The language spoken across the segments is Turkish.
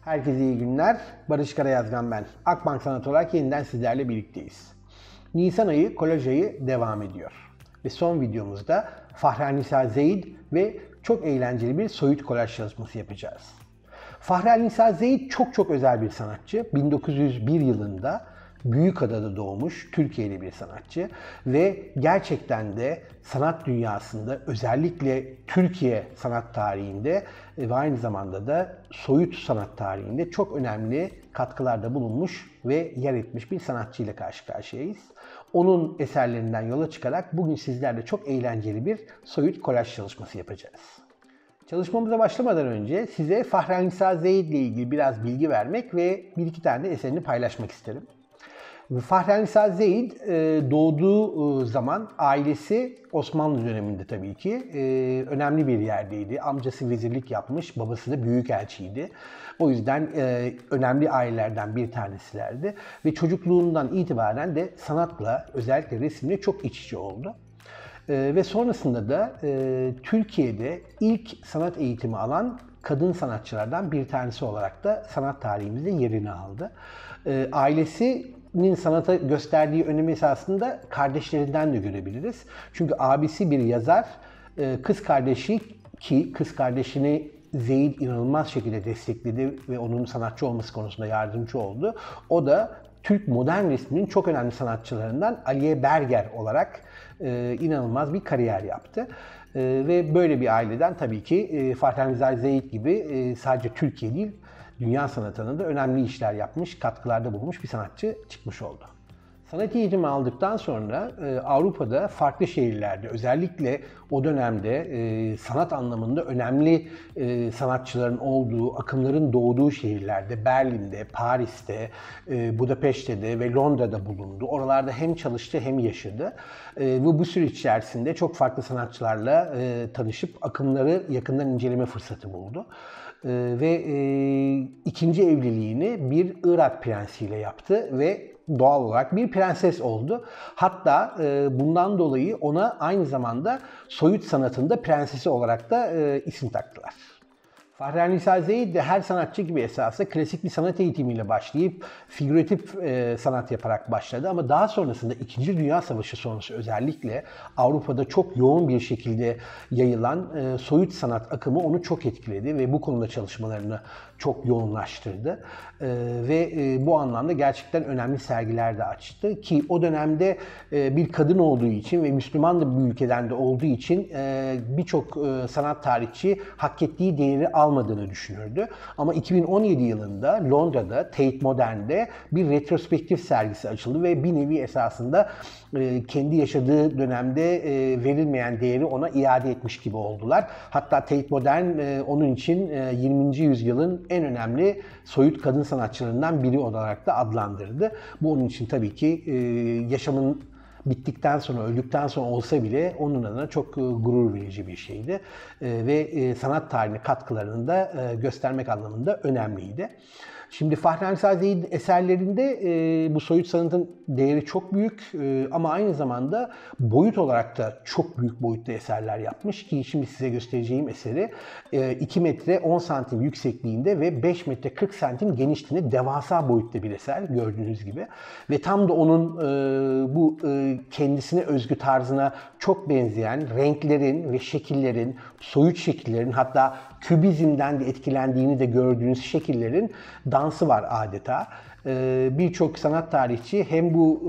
Herkese iyi günler. Barış Karayazgan ben. Akbank Sanat olarak yeniden sizlerle birlikteyiz. Nisan ayı kolaj ayı devam ediyor. Ve son videomuzda Fahranisa Zeid ve çok eğlenceli bir soyut kolaj çalışması yapacağız. Fahranisa Zeid çok özel bir sanatçı. 1901 yılında Büyükada'da doğmuş Türkiye'li bir sanatçı ve gerçekten de sanat dünyasında, özellikle Türkiye sanat tarihinde ve aynı zamanda da soyut sanat tarihinde çok önemli katkılarda bulunmuş ve yer etmiş bir sanatçıyla karşı karşıyayız. Onun eserlerinden yola çıkarak bugün sizlerle çok eğlenceli bir soyut kolaj çalışması yapacağız. Çalışmamıza başlamadan önce size Fahranisa Zeid ile ilgili biraz bilgi vermek ve bir iki tane de eserini paylaşmak isterim. Fahranisa Zeid doğduğu zaman ailesi Osmanlı döneminde tabii ki önemli bir yerdeydi. Amcası vezirlik yapmış, babası da büyükelçiydi. O yüzden önemli ailelerden bir tanesilerdi. Ve çocukluğundan itibaren de sanatla, özellikle resimle çok iç içe oldu. Ve sonrasında da Türkiye'de ilk sanat eğitimi alan kadın sanatçılardan bir tanesi olarak da sanat tarihimizde yerini aldı. Ailesinin sanata gösterdiği önemi esasında kardeşlerinden de görebiliriz. Çünkü abisi bir yazar, kız kardeşini Zeid inanılmaz şekilde destekledi ve onun sanatçı olması konusunda yardımcı oldu. O da Türk modern resminin çok önemli sanatçılarından Aliye Berger olarak inanılmaz bir kariyer yaptı. Ve böyle bir aileden tabii ki Fahranisa Zeid gibi sadece Türkiye değil, dünya sanatında da önemli işler yapmış, katkılarda bulunmuş bir sanatçı çıkmış oldu. Sanat eğitimi aldıktan sonra Avrupa'da farklı şehirlerde, özellikle o dönemde sanat anlamında önemli sanatçıların olduğu, akımların doğduğu şehirlerde, Berlin'de, Paris'te, Budapeşte'de ve Londra'da bulundu. Oralarda hem çalıştı hem yaşadı. Ve bu süreç içerisinde çok farklı sanatçılarla tanışıp akımları yakından inceleme fırsatı buldu. Ve ikinci evliliğini bir Irak prensiyle yaptı ve doğal olarak bir prenses oldu. Hatta bundan dolayı ona aynı zamanda soyut sanatında prensesi olarak da isim taktılar. Fahranisa Zeid de her sanatçı gibi esasında klasik bir sanat eğitimiyle başlayıp figüratif sanat yaparak başladı. Ama daha sonrasında 2. Dünya Savaşı sonrası özellikle Avrupa'da çok yoğun bir şekilde yayılan soyut sanat akımı onu çok etkiledi ve bu konuda çalışmalarını çok yoğunlaştırdı. Ve bu anlamda gerçekten önemli sergiler de açtı. Ki o dönemde bir kadın olduğu için ve Müslüman da bir ülkeden de olduğu için birçok sanat tarihçi hak ettiği değeri almadığını düşünürdü. Ama 2017 yılında Londra'da Tate Modern'de bir retrospektif sergisi açıldı ve bir nevi esasında kendi yaşadığı dönemde verilmeyen değeri ona iade etmiş gibi oldular. Hatta Tate Modern onun için 20. yüzyılın en önemli soyut kadın sanatçılarından biri olarak da adlandırdı. Bu onun için tabii ki yaşamın bittikten sonra, öldükten sonra olsa bile onun adına çok gurur verici bir şeydi. Ve sanat tarihine katkılarını da göstermek anlamında önemliydi. Şimdi Fahranisa Zeid eserlerinde bu soyut sanatın değeri çok büyük ama aynı zamanda boyut olarak da çok büyük boyutta eserler yapmış ki şimdi size göstereceğim eseri 2 metre 10 santim yüksekliğinde ve 5 metre 40 santim genişliğinde devasa boyutta bir eser gördüğünüz gibi. Ve tam da onun bu kendisine özgü tarzına çok benzeyen renklerin ve şekillerin, soyut şekillerin, hatta kübizmden de etkilendiğini de gördüğünüz şekillerin dansı var adeta. Birçok sanat tarihçi hem bu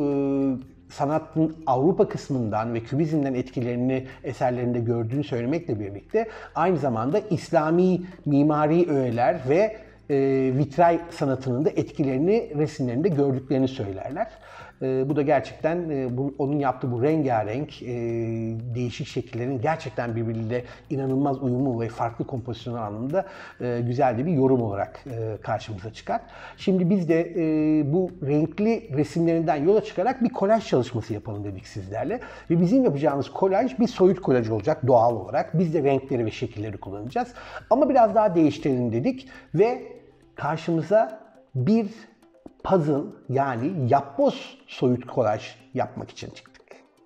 sanatın Avrupa kısmından ve kübizmden etkilerini eserlerinde gördüğünü söylemekle birlikte aynı zamanda İslami mimari öğeler ve vitray sanatının da etkilerini resimlerinde gördüklerini söylerler. Bu da gerçekten onun yaptığı bu rengarenk değişik şekillerin gerçekten birbiriyle inanılmaz uyumu ve farklı kompozisyonel anlamda güzel de bir yorum olarak karşımıza çıkar. Şimdi biz de bu renkli resimlerinden yola çıkarak bir kolaj çalışması yapalım dedik sizlerle. Ve bizim yapacağımız kolaj bir soyut kolaj olacak doğal olarak. Biz de renkleri ve şekilleri kullanacağız. Ama biraz daha değiştirelim dedik ve karşımıza bir puzzle yani yapboz soyut kolaj yapmak için çıktık.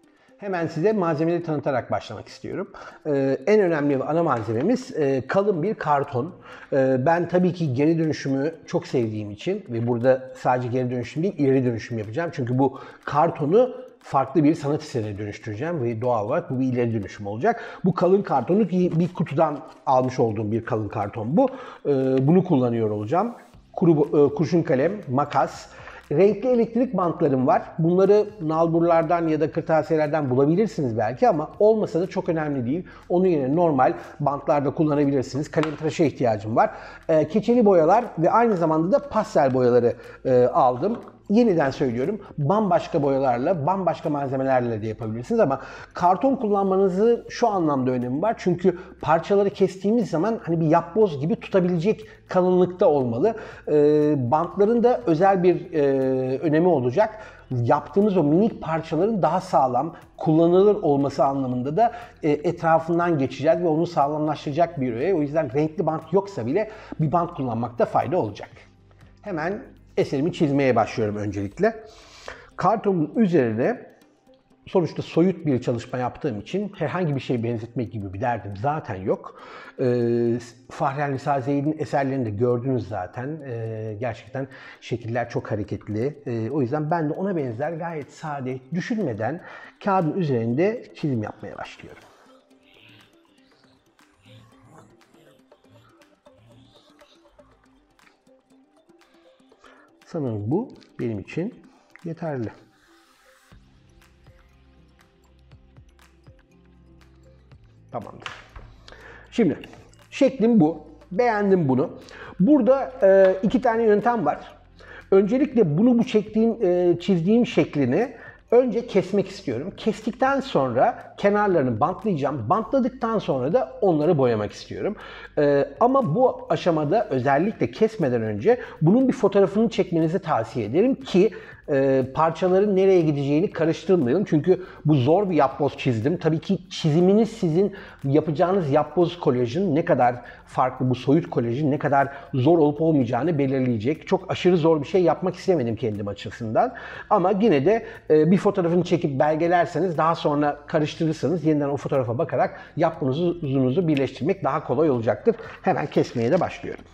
Hemen size malzemeleri tanıtarak başlamak istiyorum. En önemli ve ana malzememiz kalın bir karton. Ben tabii ki geri dönüşümü çok sevdiğim için ve burada sadece geri dönüşüm değil, ileri dönüşüm yapacağım. Çünkü bu kartonu farklı bir sanat eserine dönüştüreceğim ve doğal olarak bu bir ileri dönüşüm olacak. Bu kalın kartonu bir kutudan almış olduğum bir kalın karton bu. Bunu kullanıyor olacağım. Kurşun kalem, makas, renkli elektrik bantlarım var. Bunları nalburlardan ya da kırtasiyelerden bulabilirsiniz belki ama olmasa da çok önemli değil. Onun yerine normal bantlarda kullanabilirsiniz. Kalem tıraşa ihtiyacım var. Keçeli boyalar ve aynı zamanda da pastel boyaları aldım. Yeniden söylüyorum, bambaşka boyalarla, bambaşka malzemelerle de yapabilirsiniz ama karton kullanmanızı şu anlamda önemi var. Çünkü parçaları kestiğimiz zaman hani bir yapboz gibi tutabilecek kalınlıkta olmalı. Bantların da özel bir önemi olacak. Yaptığımız o minik parçaların daha sağlam, kullanılır olması anlamında da etrafından geçeceğiz ve onu sağlamlaştıracak bir öğe. O yüzden renkli bant yoksa bile bir bant kullanmakta fayda olacak. Hemen eserimi çizmeye başlıyorum öncelikle. Kartonun üzerine sonuçta soyut bir çalışma yaptığım için herhangi bir şey benzetmek gibi bir derdim zaten yok. Fahri Nisa Zeyd'in eserlerini de gördünüz zaten. Gerçekten şekiller çok hareketli. O yüzden ben de ona benzer gayet sade, düşünmeden kağıdın üzerinde çizim yapmaya başlıyorum. Sanırım bu benim için yeterli. Tamamdır. Şimdi şeklim bu. Beğendim bunu. Burada iki tane yöntem var. Öncelikle bu çizdiğim şeklini önce kesmek istiyorum. Kestikten sonra kenarlarını bantlayacağım. Bantladıktan sonra da onları boyamak istiyorum. Ama bu aşamada özellikle kesmeden önce bunun bir fotoğrafını çekmenizi tavsiye ederim ki parçaların nereye gideceğini karıştırmayalım. Çünkü bu zor bir yapboz çizdim. Tabii ki çiziminiz sizin yapacağınız yapboz kolajın ne kadar farklı, bu soyut kolajın ne kadar zor olup olmayacağını belirleyecek. Çok aşırı zor bir şey yapmak istemedim kendim açısından. Ama yine de bir fotoğrafını çekip belgelerseniz daha sonra karıştırırsanız yeniden o fotoğrafa bakarak yapbozunuzu birleştirmek daha kolay olacaktır. Hemen kesmeye de başlıyorum.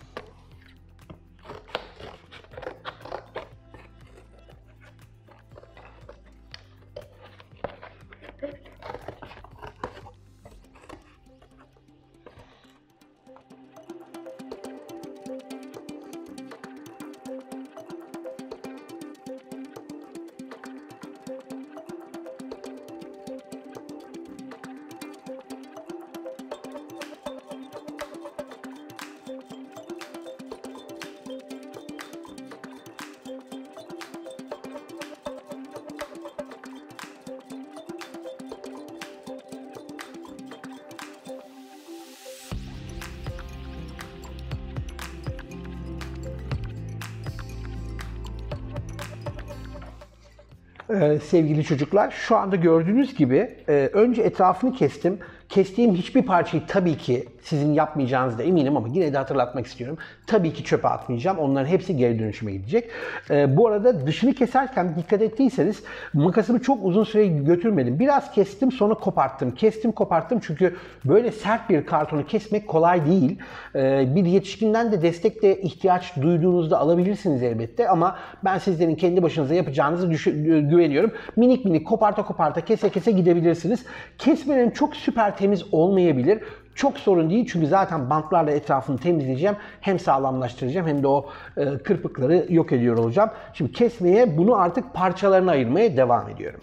Sevgili çocuklar, şu anda gördüğünüz gibi önce etrafını kestim. Kestiğim hiçbir parçayı tabii ki sizin yapmayacağınızı da eminim ama yine de hatırlatmak istiyorum. Tabii ki çöpe atmayacağım. Onların hepsi geri dönüşüme gidecek. Bu arada dışını keserken dikkat ettiyseniz makasımı çok uzun süre götürmedim. Biraz kestim sonra koparttım. Kestim koparttım çünkü böyle sert bir kartonu kesmek kolay değil. Bir yetişkinden de destekle ihtiyaç duyduğunuzda alabilirsiniz elbette ama ben sizlerin kendi başınıza yapacağınızı güveniyorum. Minik minik koparta koparta kese kese gidebilirsiniz. Kesmelerin çok süper temiz olmayabilir. Çok sorun değil çünkü zaten bantlarla etrafını temizleyeceğim. Hem sağlamlaştıracağım hem de o kırpıkları yok ediyor olacağım. Şimdi kesmeye bunu artık parçalarına ayırmaya devam ediyorum.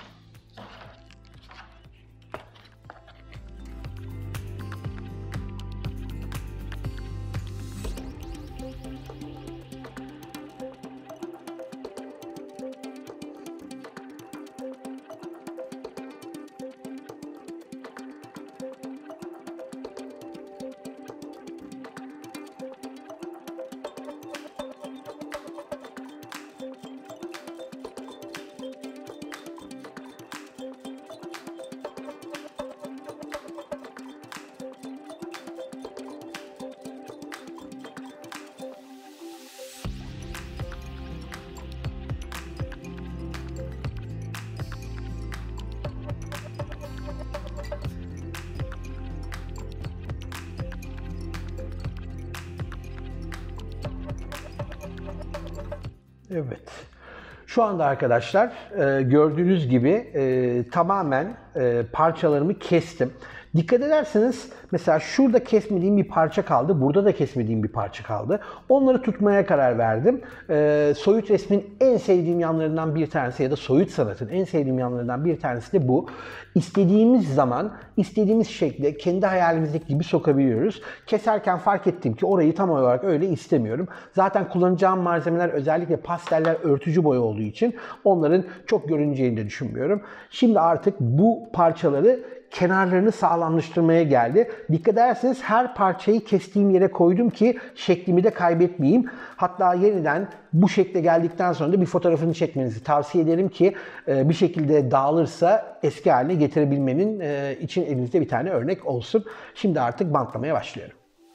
Evet. Şu anda arkadaşlar gördüğünüz gibi tamamen parçalarımı kestim. Dikkat ederseniz mesela şurada kesmediğim bir parça kaldı, burada da kesmediğim bir parça kaldı. Onları tutmaya karar verdim. Soyut resmin en sevdiğim yanlarından bir tanesi ya da soyut sanatın en sevdiğim yanlarından bir tanesi de bu. İstediğimiz zaman, istediğimiz şekilde kendi hayalimizdeki gibi sokabiliyoruz. Keserken fark ettim ki orayı tam olarak öyle istemiyorum. Zaten kullanacağım malzemeler özellikle pasteller örtücü boya olduğu için onların çok görüneceğini de düşünmüyorum. Şimdi artık bu parçaları kenarlarını sağlamlaştırmaya geldi. Dikkat ederseniz her parçayı kestiğim yere koydum ki şeklimi de kaybetmeyeyim. Hatta yeniden bu şekle geldikten sonra da bir fotoğrafını çekmenizi tavsiye ederim ki bir şekilde dağılırsa eski haline getirebilmenin için elinizde bir tane örnek olsun. Şimdi artık bantlamaya başlıyorum.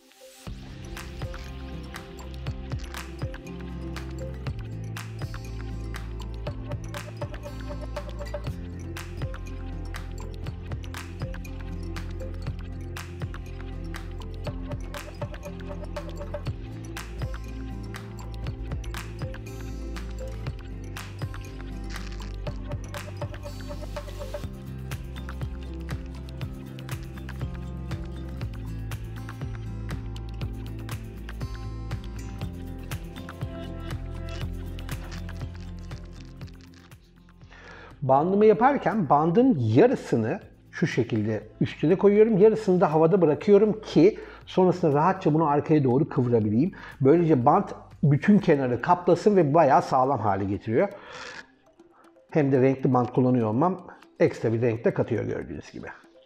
Bandımı yaparken bandın yarısını şu şekilde üstüne koyuyorum. Yarısını da havada bırakıyorum ki sonrasında rahatça bunu arkaya doğru kıvırabileyim. Böylece bant bütün kenarı kaplasın ve bayağı sağlam hale getiriyor. Hem de renkli bant kullanıyor olmam ekstra bir renk de katıyor gördüğünüz gibi.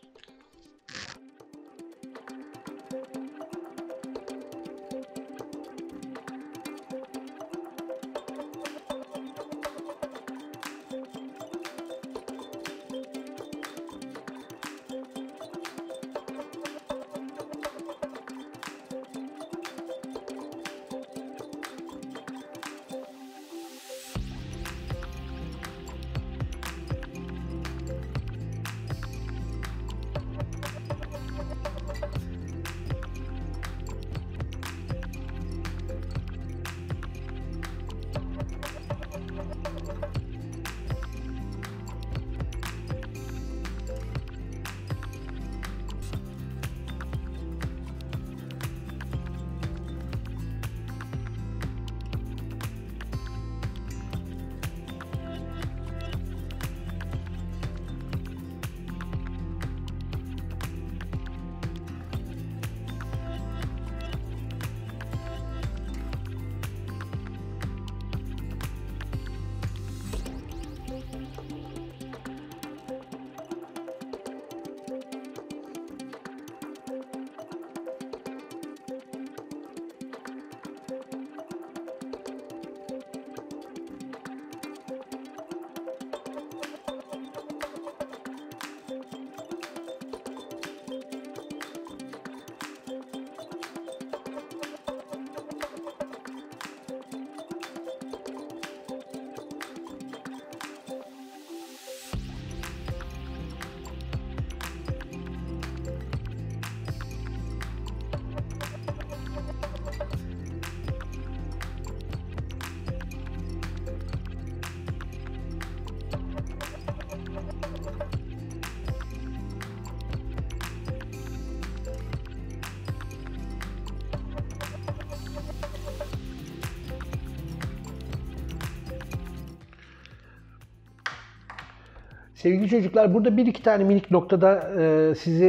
Sevgili çocuklar, burada bir iki tane minik noktada sizi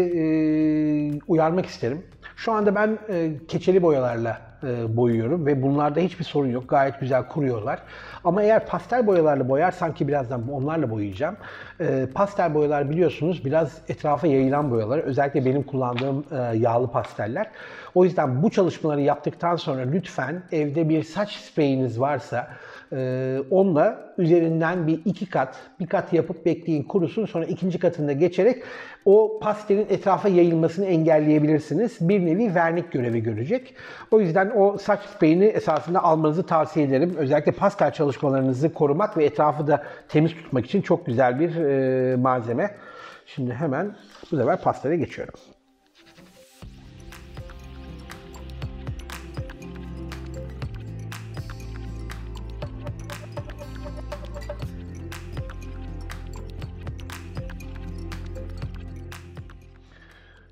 uyarmak isterim. Şu anda ben keçeli boyalarla boyuyorum ve bunlarda hiçbir sorun yok. Gayet güzel kuruyorlar. Ama eğer pastel boyalarla boyarsan, ki birazdan onlarla boyayacağım. Pastel boyalar biliyorsunuz biraz etrafa yayılan boyalar. Özellikle benim kullandığım yağlı pasteller. O yüzden bu çalışmaları yaptıktan sonra lütfen evde bir saç spreyiniz varsa onunla üzerinden bir kat yapıp bekleyin kurusun. Sonra ikinci katında geçerek o pastelin etrafa yayılmasını engelleyebilirsiniz. Bir nevi vernik görevi görecek. O yüzden o saç spreyini esasında almanızı tavsiye ederim. Özellikle pastel çalışmalarınızı korumak ve etrafı da temiz tutmak için çok güzel bir malzeme. Şimdi hemen bu sefer pastele geçiyorum.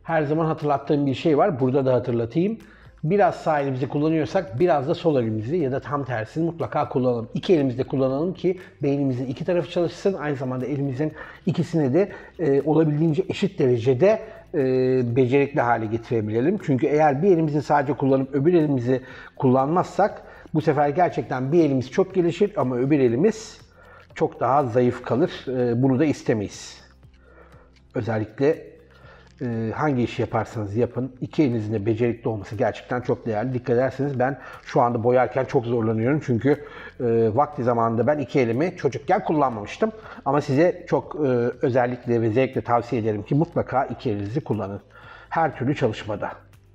Her zaman hatırlattığım bir şey var. Burada da hatırlatayım. Biraz sağ elimizi kullanıyorsak biraz da sol elimizi ya da tam tersini mutlaka kullanalım. İki elimizde kullanalım ki beynimizin iki tarafı çalışsın. Aynı zamanda elimizin ikisini de olabildiğince eşit derecede becerikli hale getirebilelim. Çünkü eğer bir elimizi sadece kullanıp öbür elimizi kullanmazsak bu sefer gerçekten bir elimiz çok gelişir ama öbür elimiz çok daha zayıf kalır. Bunu da istemeyiz. Özellikle hangi işi yaparsanız yapın, iki elinizin de becerikli olması gerçekten çok değerli. Dikkat ederseniz ben şu anda boyarken çok zorlanıyorum çünkü vakti zamanında ben iki elimi çocukken kullanmamıştım. Ama size çok özellikle ve zevkle tavsiye ederim ki mutlaka iki elinizi kullanın. Her türlü çalışmada.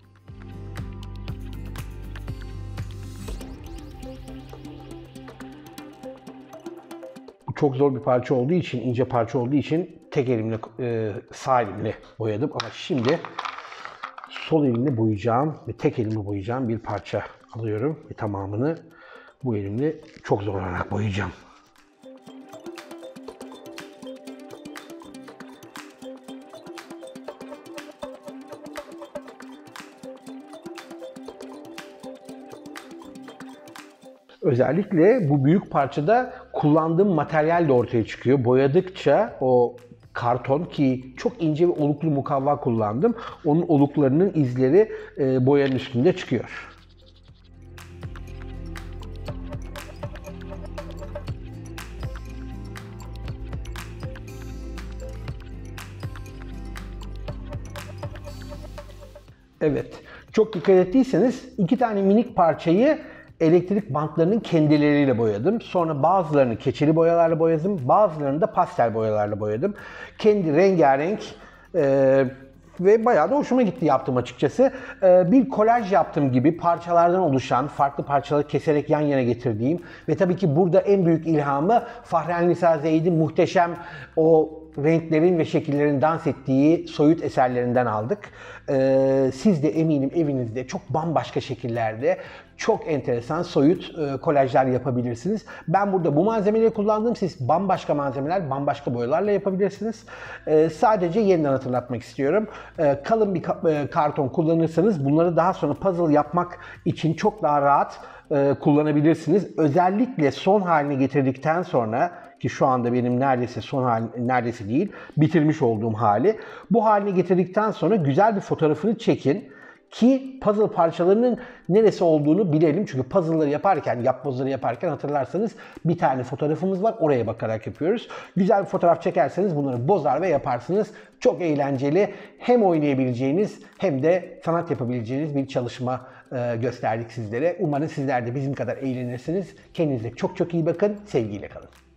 Çok zor bir parça olduğu için, ince parça olduğu için tek elimle, sağ elimle boyadım. Ama şimdi sol elimle boyayacağım ve tek elimle boyayacağım bir parça alıyorum ve tamamını bu elimle çok zorlanarak boyayacağım. Özellikle bu büyük parçada kullandığım materyal de ortaya çıkıyor. Boyadıkça o karton ki çok ince ve oluklu mukavva kullandım. Onun oluklarının izleri boyanın üstünde çıkıyor. Evet, çok dikkat ettiyseniz iki tane minik parçayı elektrik bantlarının kendileriyle boyadım. Sonra bazılarını keçeli boyalarla boyadım, bazılarını da pastel boyalarla boyadım. Kendi rengarenk ve bayağı da hoşuma gitti yaptım açıkçası. Bir kolaj yaptığım gibi parçalardan oluşan, farklı parçaları keserek yan yana getirdiğim ve tabii ki burada en büyük ilhamı Fahrenisa Zeyd'in muhteşem o renklerin ve şekillerin dans ettiği soyut eserlerinden aldık. Siz de eminim evinizde çok bambaşka şekillerde çok enteresan soyut kolajlar yapabilirsiniz. Ben burada bu malzemeleri kullandım. Siz bambaşka malzemeler, bambaşka boyalarla yapabilirsiniz. Sadece yeniden hatırlatmak istiyorum. Kalın bir karton kullanırsanız bunları daha sonra puzzle yapmak için çok daha rahat kullanabilirsiniz. Özellikle son haline getirdikten sonra ki şu anda benim neredeyse son hali, neredeyse değil, bitirmiş olduğum hali. Bu haline getirdikten sonra güzel bir fotoğrafını çekin ki puzzle parçalarının neresi olduğunu bilelim. Çünkü puzzle'ları yaparken, yapbozları yaparken hatırlarsanız bir tane fotoğrafımız var. Oraya bakarak yapıyoruz. Güzel bir fotoğraf çekerseniz bunları bozar ve yaparsınız. Çok eğlenceli, hem oynayabileceğiniz hem de sanat yapabileceğiniz bir çalışma gösterdik sizlere. Umarım sizler de bizim kadar eğlenirsiniz. Kendinize çok çok iyi bakın. Sevgiyle kalın.